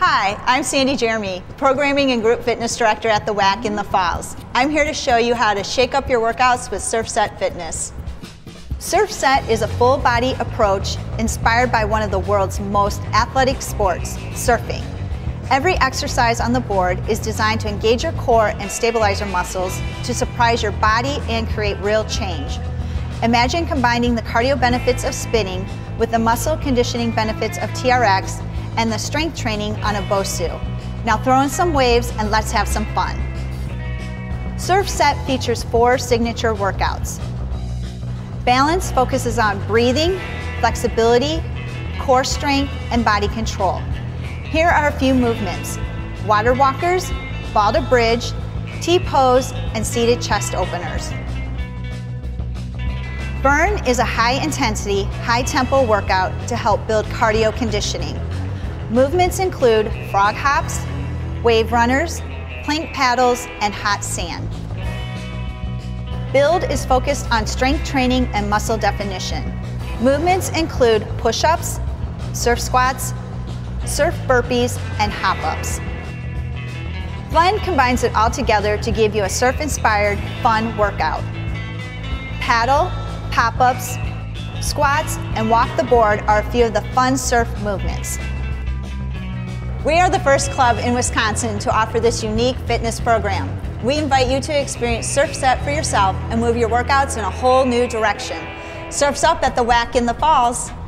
Hi, I'm Sandy Jeremy, Programming and Group Fitness Director at the WAC in the Falls. I'm here to show you how to shake up your workouts with SurfSet Fitness. SurfSet is a full-body approach inspired by one of the world's most athletic sports, surfing. Every exercise on the board is designed to engage your core and stabilize your muscles, to surprise your body and create real change. Imagine combining the cardio benefits of spinning with the muscle conditioning benefits of TRX and the strength training on a BOSU. Now throw in some waves and let's have some fun. SurfSet features 4 signature workouts. Balance focuses on breathing, flexibility, core strength, and body control. Here are a few movements: water walkers, ball to bridge, T-pose, and seated chest openers. Burn is a high-intensity, high-tempo workout to help build cardio conditioning. Movements include frog hops, wave runners, plank paddles, and hot sand. Build is focused on strength training and muscle definition. Movements include push-ups, surf squats, surf burpees, and hop-ups. Blend combines it all together to give you a surf-inspired, fun workout. Paddle, pop-ups, squats, and walk the board are a few of the fun surf movements. We are the first club in Wisconsin to offer this unique fitness program. We invite you to experience SurfSet for yourself and move your workouts in a whole new direction. Surf's up at the WAC in the Falls.